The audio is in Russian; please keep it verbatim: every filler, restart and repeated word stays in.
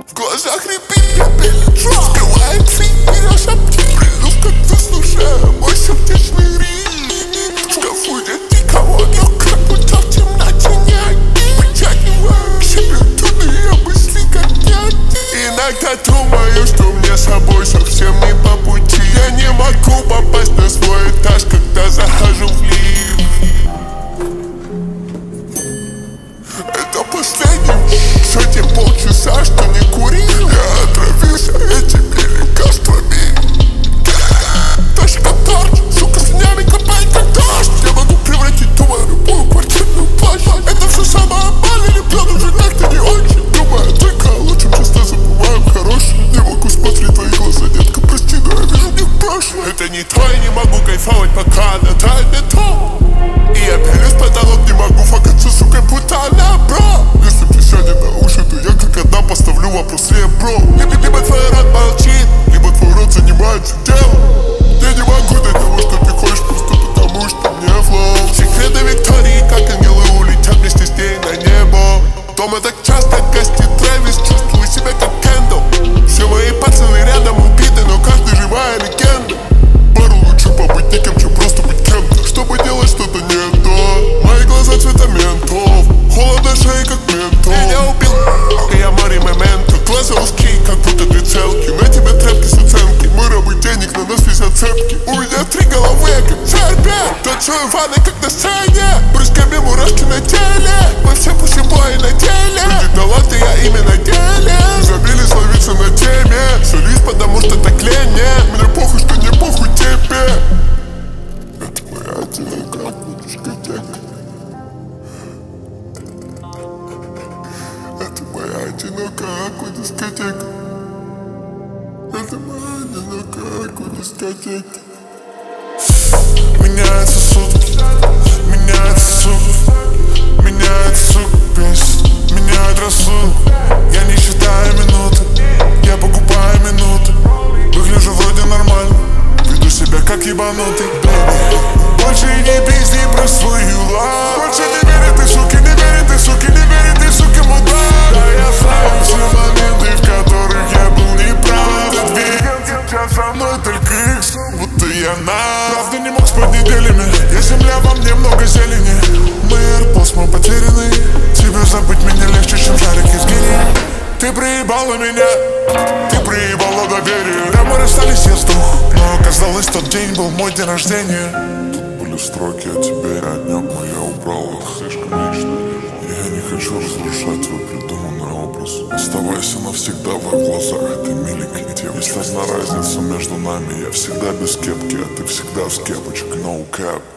В глазах рябит, я переджу. Скрываем фиг, берешь аптек. Приду, как выслушаю мой сердечный ритм. В шкафу нет никого, но как будто в темноте нет. Вытягиваю к себе туда мысли, как нет. Иногда думаю, что мне с собой совсем не по пути. Я не могу попасть на свой этаж, когда захожу в лифт. Это последний сотни полчаса, что не курил. Я отравился этими лекарствами. Точка торч, сука, слюнями копает как дождь. Я могу превратить думаю любую квартирную площадь. Это все самое больное, ребят уже как-то не очень. Думаю только о лучшем, часто забываю хорошее. Не могу смотреть твои глаза, детка, прости, но я вижу в них прошлое. Это не то, я не могу кайфовать, пока она тает не то. И я пялюсь в потолок, не могу факаться, сука, будто она, бро. Если присядет на уши, то я как одна поставлю вопрос ребро. Либо, либо твой рот молчит, либо твой рот занимается делом. Я не могу дать того, что ты хочешь, просто потому что мне флоу. Секреты Виктории, как ангелы, улетят вместе с ней на небо. Дома так часто гостит Трэвис, чувствую себя как Кендалл. Все мои пацаны рядом убиты, но каждый живая легенда. Пару лучше побыть никем, чем просто быть кем-то, чтобы делать что-то не то. Мои глаза цвета ментов, холодно шеи как ментол. Меня убил, и я море момента. Глаза узкие, как будто две целки. На тебе тряпки с оценки, мы рабы денег, на нас висят цепки. У меня три головы, я как цербе. Танцую в ванной, как на сцене. Брызгами мурашки на теле. Мы все пусибои на деле. Люди таланты, я ими на деле. Забили словиться на теме. Солист, потому что так лень. Мне похуй, что не похуй тебе. Это моя одинокая дискотека. Это моя одинокая дискотека. Это моя одинокая дискотека. Меняются сутки, меняется сук, меняется сук, песня, меняет рассудок. Я не считаю минуты, я покупаю минуты. Выгляжу вроде нормально, веду себя как ебанутый. Больше не пизди про свою ладь. Больше не верь этой суки, не верь этой суки, не верь этой суки, мудак. Да я знаю все моменты, в которых я был неправ. Ты видел сейчас со мной только их, будто я на. Правда не мог спать неделями, я земля, во мне много зелени. Мы аirpods, мы потеряны. Тебе забыть меня легче, чем шарик из гения. Ты проебала меня, ты проебала доверие. Да, мы расстались, я сдох, но оказалось, тот день был мой день рождения. Тут были строки о тебе, а днем я убрал их. Слишком лично. Я не хочу разрушать твой придуманный образ. Оставайся навсегда в их глазах, ты миленькая девочка. Если одна разница между нами, я всегда без кепки, а ты всегда с кепочкой. No cap.